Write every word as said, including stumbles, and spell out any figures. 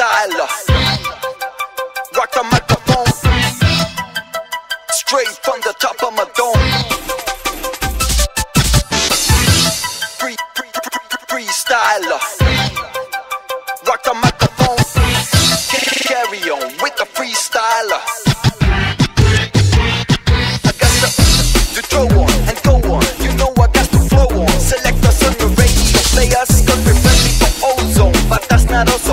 freestyler. Rock the microphone straight from the top of my dome. Free, free, free, freestyler. Rock the microphone. Carry on with the freestyler. I got to, to throw on and go on. You know I got to flow on. Select us on the radio players, cause we're friendly for ozone, but that's not us.